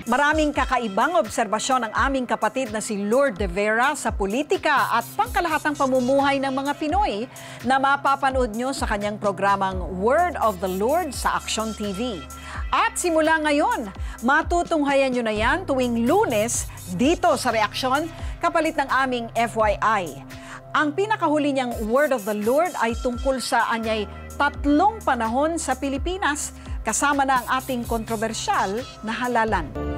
Maraming kakaibang obserbasyon ang aming kapatid na si Lourdes de Vera sa politika at pangkalahatang pamumuhay ng mga Pinoy na mapapanood nyo sa kanyang programang Word of the Lord sa Aksyon TV. At simula ngayon, matutunghayan nyo na yan tuwing lunes dito sa Reaksyon kapalit ng aming FYI. Ang pinakahuli niyang Word of the Lord ay tungkol sa anyay 3 panahon sa Pilipinas kasama na ang ating kontrobersyal na halalan.